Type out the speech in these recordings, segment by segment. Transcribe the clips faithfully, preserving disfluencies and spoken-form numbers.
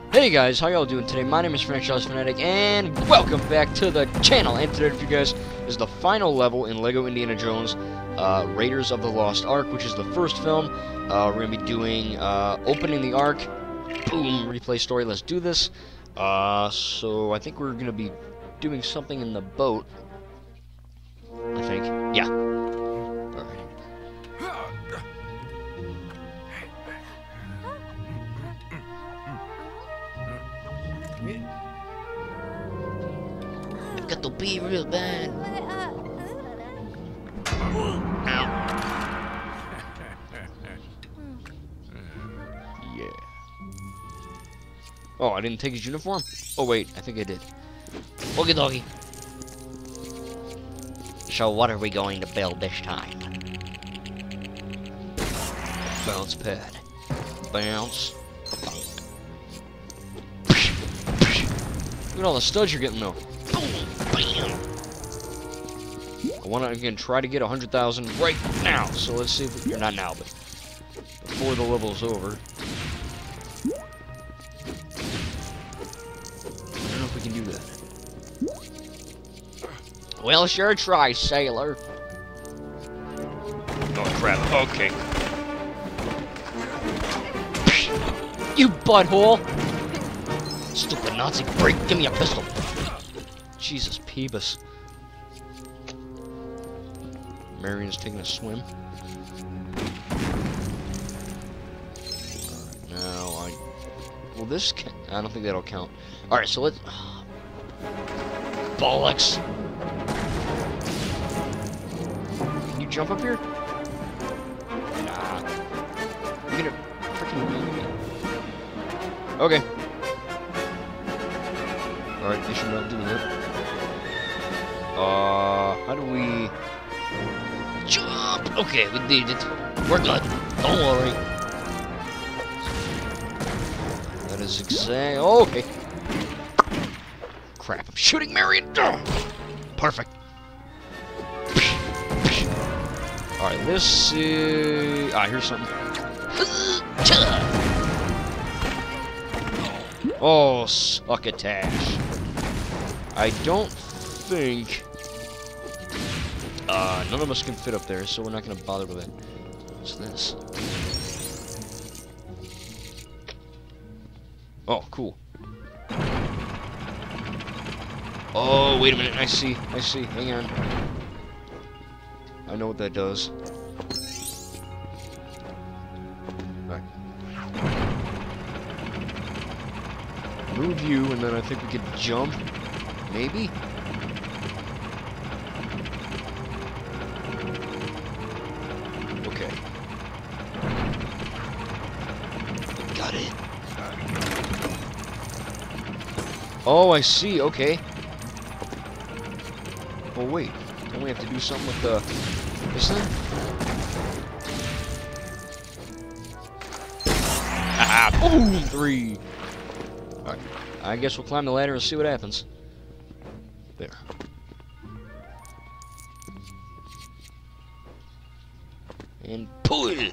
Hey guys, how y'all doing today? My name is Franchise Fanatic, and welcome back to the channel. And today for you guys is the final level in LEGO Indiana Jones uh, Raiders of the Lost Ark, which is the first film. Uh, we're going to be doing uh, opening the Ark, boom, replay story, let's do this. Uh, so I think we're going to be doing something in the boat, I think. Yeah. Alright. Got to be real bad. Ow. Yeah. Oh, I didn't take his uniform? Oh, wait, I think I did. Okie dokie. So, what are we going to build this time? Bounce pad. Bounce. Look at all the studs you're getting, though. Bam! I want to again try to get one hundred thousand right now. So let's see if we, or not now, but before the level's over. I don't know if we can do that. Well, sure try, sailor. Oh crap! Okay. You butthole! Stupid Nazi freak! Give me a pistol. Jesus, Peebus. Marion's taking a swim. Alright, now I... Well, this can... I don't think that'll count. Alright, so let's... Bollocks! Can you jump up here? Nah. You're gonna freaking wing me. Okay. Alright, they should not do that. Uh, how do we... Jump! Okay, we did it. We're good. Don't worry. That is exact... Oh, okay. Crap, I'm shooting Marion! Perfect. Alright, this is... Ah, here's something. Oh, succotash. I don't think... Uh, none of us can fit up there, so we're not going to bother with it. What's this? Oh, cool. Oh, wait a minute. I see. I see. Hang on. I know what that does. Alright. Move you, and then I think we could jump. Maybe? Okay. Got it. Oh, I see. Okay. Oh, wait. Don't we have to do something with the... this thing? Ah, boom! Three. Alright. I guess we'll climb the ladder and see what happens. There. And pull! I'm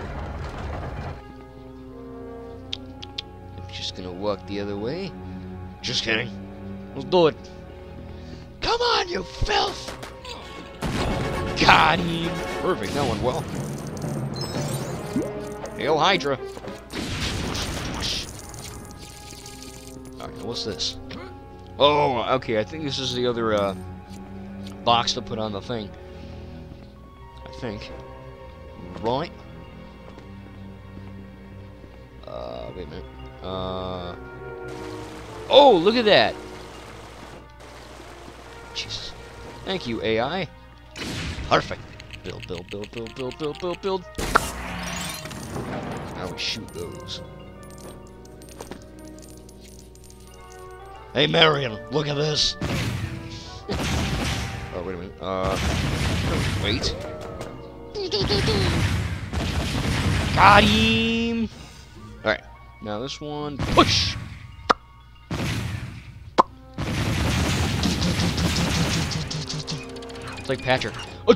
just gonna walk the other way. Just kidding. Let's do it. Come on, you filth! Got him! Perfect, that went well. Hail Hydra! Alright, what's this? Oh, okay, I think this is the other uh, box to put on the thing. I think. Right? Uh, wait a minute. Uh... Oh, look at that! Jesus. Thank you, A I. Perfect. Build, build, build, build, build, build, build, build. Now we shoot those. Hey, Marion, look at this. Oh, wait a minute. Uh, wait. Got him. All right. Now this one, push. It's like Patrick.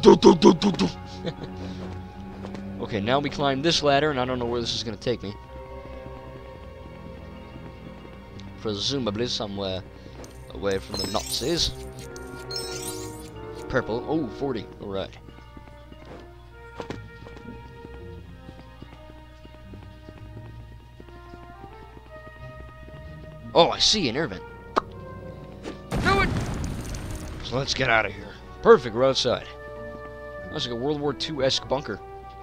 Okay, now we climb this ladder, and I don't know where this is going to take me. presumably somewhere away from the Nazis. Purple. Oh, forty. Alright. Oh, I see an air vent. Do it! So let's get out of here. Perfect, we're outside. That's like a World War Two-esque bunker.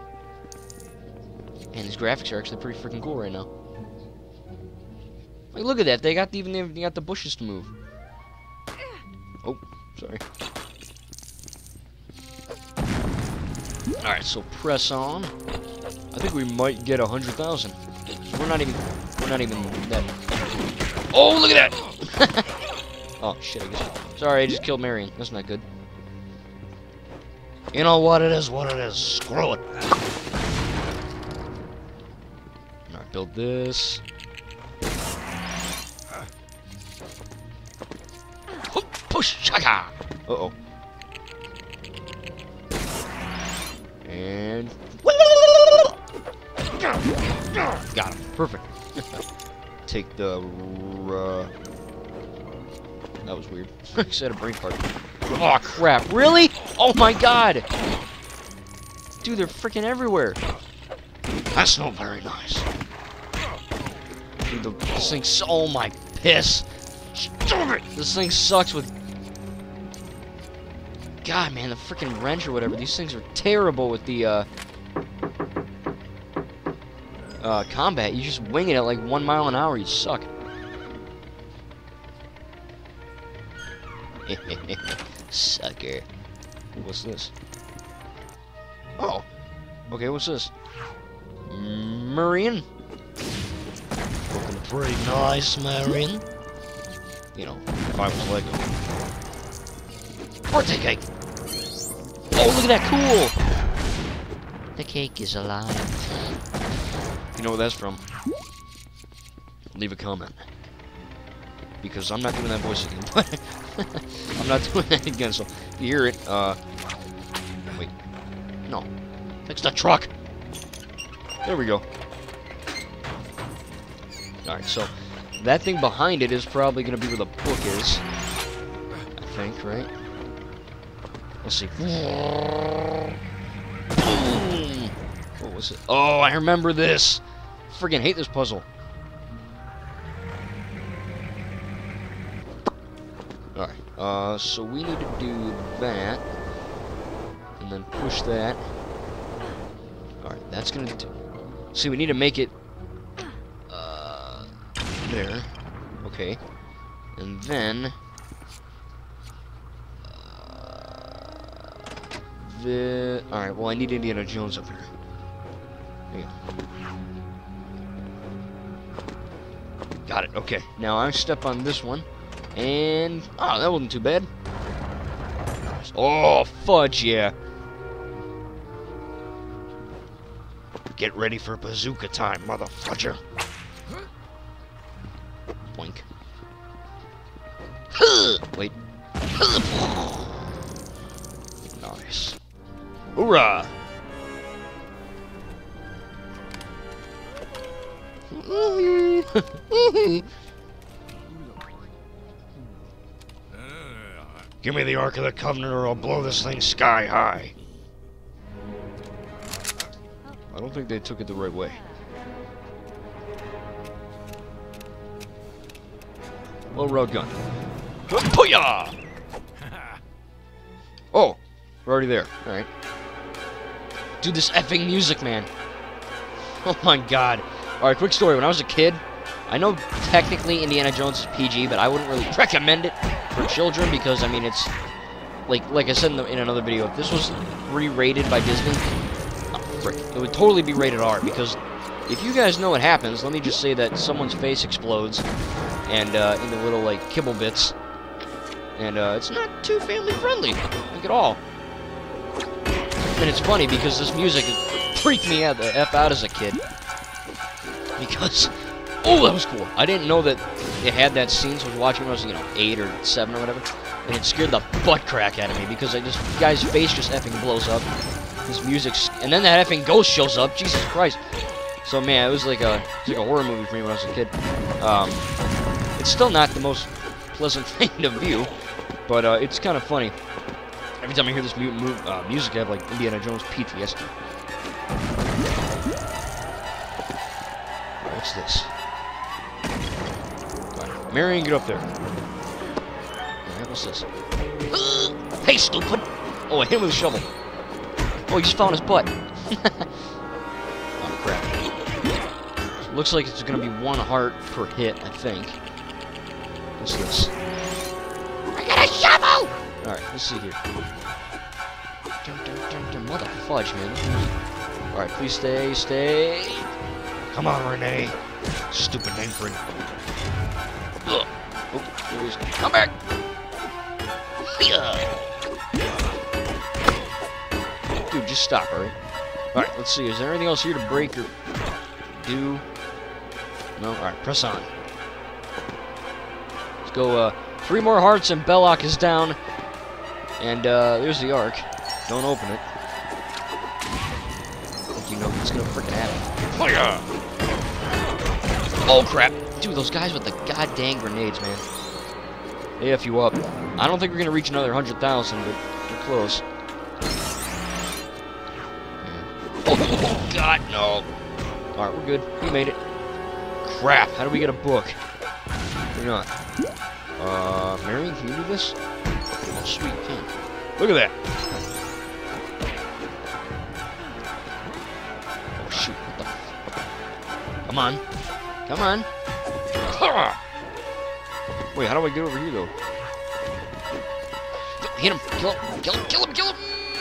And these graphics are actually pretty freaking cool right now. Like, look at that. They got the, even they got the bushes to move. Oh, sorry. All right, so press on. I think we might get a hundred thousand. We're not even. We're not even that. Oh, look at that! Oh shit! I guess. Sorry, I just killed Marion. That's not good. You know what it is? What it is? Screw it. All right, build this. Push, shaka. Uh oh. And got him. Perfect. Take the. Uh... That was weird. I said a brain fart. Oh crap! Really? Oh my god! Dude, they're freaking everywhere. That's not very nice. Dude, the, this thing. Oh my piss! Stop it! This thing sucks with. God, man, the freaking wrench or whatever. These things are terrible with the uh, uh, combat. You just wing it at like one mile an hour. You suck. Sucker. What's this? Oh. Okay, what's this? Marion. Looking pretty nice, Marion. You know, if I was Lego. Birthday cake! Oh, look at that, cool! The cake is alive. You know where that's from? Leave a comment. Because I'm not doing that voice again. I'm not doing that again, so if you hear it, uh... Wait. No. Fix the truck! There we go. Alright, so... that thing behind it is probably going to be where the book is. I think, right? Let's see. Boom! What was it? Oh, I remember this! Friggin' hate this puzzle. Alright, uh, so we need to do that. And then push that. Alright, that's gonna do. See, we need to make it. Uh. There. Okay. And then. The alright, well I need Indiana Jones up here. There you go. Got it, okay. Now I step on this one. And oh, that wasn't too bad. Oh fudge, yeah. Get ready for bazooka time, motherfudger. Boink. Wait. Nice. Hoorah! Give me the Ark of the Covenant or I'll blow this thing sky high. I don't think they took it the right way. Low road gun. Booyah! Oh, we're already there. Alright. Dude, this effing music, man. Oh my god. Alright, quick story. When I was a kid, I know technically Indiana Jones is P G, but I wouldn't really recommend it for children because, I mean, it's... Like like I said in, the, in another video, if this was re-rated by Disney, oh, frick, it would totally be rated R because if you guys know what happens, let me just say that someone's face explodes and uh, into little, like, kibble bits. And uh, it's not too family-friendly, like at all. And it's funny because this music freaked me out the F out as a kid. Because, oh, that was cool. I didn't know that it had that scene, so I was watching when I was, you know, eight or seven or whatever. And it scared the butt crack out of me because I just, guy's face just effing blows up. This music's, and then that effing ghost shows up. Jesus Christ. So man, it was like a, it was like a horror movie for me when I was a kid. Um, It's still not the most pleasant thing to view, but uh, it's kind of funny. Every time I hear this mu mu uh, music, I have like Indiana Jones P T S D. What's this? Right. Marion, get up there. Alright, what's this? Hey, stupid! Oh, I hit him with a shovel. Oh, he just fell on his butt. Oh, crap. So looks like it's gonna be one heart per hit, I think. What's this? I got a shovel! Alright, let's see here. Dun, dun, dun, dun. Mother fudge, man. Alright, please stay, stay. Come on, Renee. Stupid name for it. Ugh. Oh, there he is. Come back! Dude, just stop, alright? Alright, let's see. Is there anything else here to break or do? No? Alright, press on. Let's go, uh, three more hearts and Belloc is down. And, uh, there's the Ark. Don't open it. I think you know what's gonna frickin' happen. Fire! Oh, crap. Dude, those guys with the goddamn grenades, man. They F you up. I don't think we're gonna reach another one hundred thousand, but we're close. Yeah. Oh, oh, God, no. Alright, we're good. We made it. Crap, how do we get a book? You're not. Uh, Marion, can you do this? Oh, sweet, can. Look at that. Oh, shoot, what the f... Come on. Come on. Wait, how do I get over here, though? Hit him! Kill him! Kill him! Kill him! Kill him!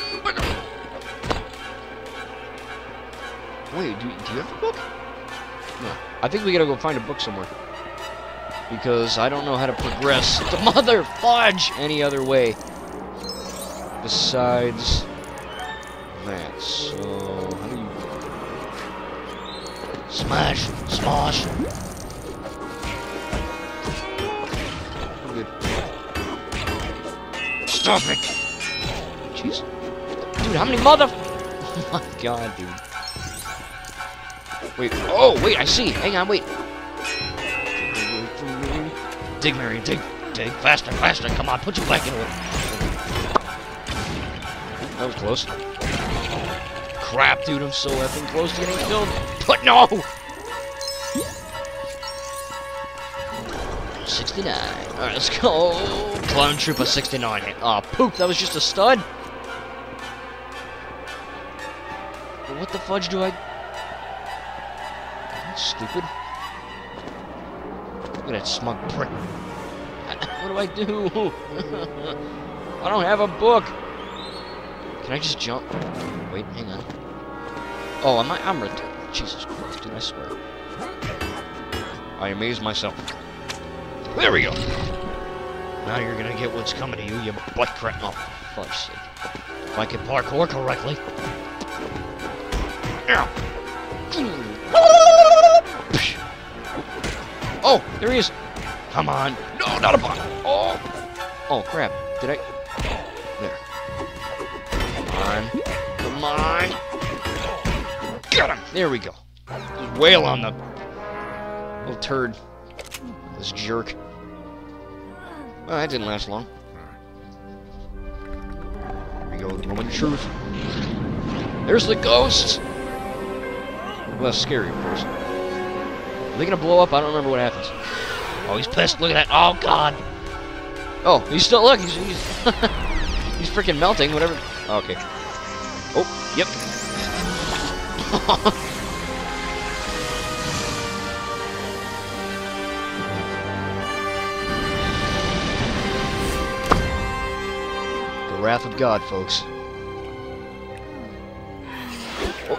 Wait, do, do you have a book? No. I think we gotta go find a book somewhere. Because I don't know how to progress the mother fudge any other way. Besides that. So, how do you... Smash! Smash! Stop it! Jeez. Dude, how many mother... Oh my god, dude. Wait, oh, wait, I see. Hang on, wait. Dig, Marion, dig. Dig. Faster, faster. Come on, put your back into it. That was close. Crap, dude, I'm so effing close to getting killed. But no! sixty-nine. Alright, let's go. Clone Trooper sixty-nine. Aw, oh, poop, that was just a stud? But what the fudge do I... That's stupid. Look at that smug prick. What do I do? I don't have a book. Can I just jump? Wait, hang on. Oh, am I? I'm retarded. Jesus Christ, dude, I swear. I amaze myself. There we go. Now you're gonna get what's coming to you, you butt crack. Oh, for fudge's sake. If I can parkour correctly. Oh, there he is. Come on. No, not a bomb. Oh. Oh, crap. Did I? There. Come on. Come on. Get him. There we go. Just wail on the little turd. This jerk. Well, that didn't last long. Here we go, the moment of truth. There's the ghosts! Well, that's scary, of course. Are they gonna blow up? I don't remember what happens. Oh, he's pissed. Look at that. Oh, God. Oh, he's still... Look, he's... He's, he's freaking melting, whatever. Oh, okay. Oh, yep. Wrath of God, folks. Oh.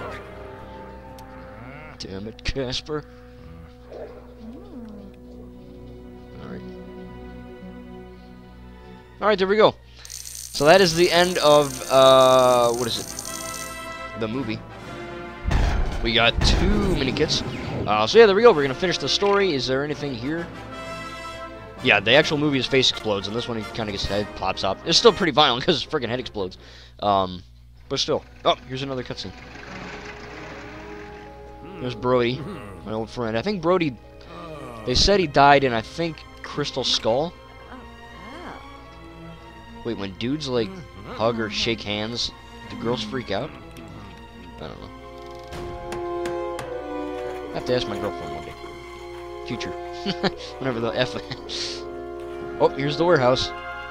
Damn it, Casper. Alright. Alright, there we go. So that is the end of, uh, what is it? The movie. We got two mini-kits. Uh, so yeah, there we go. We're gonna finish the story. Is there anything here? Yeah, the actual movie, his face explodes, and this one he kind of gets his head plops up. It's still pretty violent because his freaking head explodes. Um, but still. Oh, here's another cutscene. There's Brody, my old friend. I think Brody, they said he died in, I think, crystal skull? Wait, when dudes, like, hug or shake hands, do girls freak out? I don't know. I have to ask my girlfriend one day. Future. Whenever the F... Oh, here's the warehouse.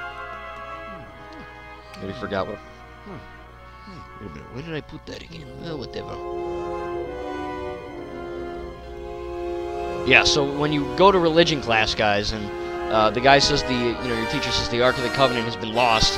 Maybe forgot what... Wait a minute, where did I put that again? Well, whatever. Yeah, so when you go to religion class, guys, and uh, the guy says the, you know, your teacher says the Ark of the Covenant has been lost.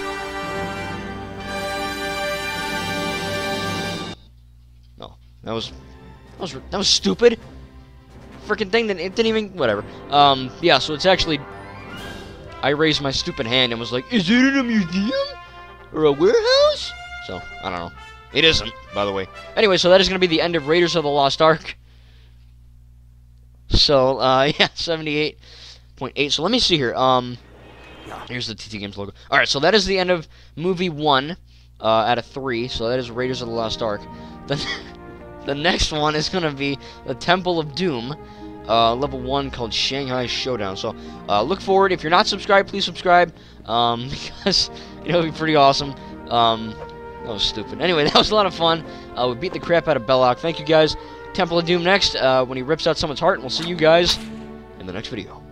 No, that was, that was, that was stupid. Freaking thing that it didn't even, whatever. Um, yeah, so it's actually, I raised my stupid hand and was like, is it in a museum or a warehouse? So I don't know. It isn't, by the way. Anyway, so that is going to be the end of Raiders of the Lost Ark. So, uh, yeah, seventy-eight point eight. So let me see here. Um, here's the Ttgames logo. All right, so that is the end of movie one uh, out of three. So that is Raiders of the Lost Ark. The, the next one is going to be the Temple of Doom, uh, level one called Shanghai Showdown. So uh, look forward. If you're not subscribed, please subscribe um, because you know, it'll be pretty awesome. Um, that was stupid. Anyway, that was a lot of fun. Uh, we beat the crap out of Belloc. Thank you guys. Temple of Doom next, uh, when he rips out someone's heart, and we'll see you guys in the next video.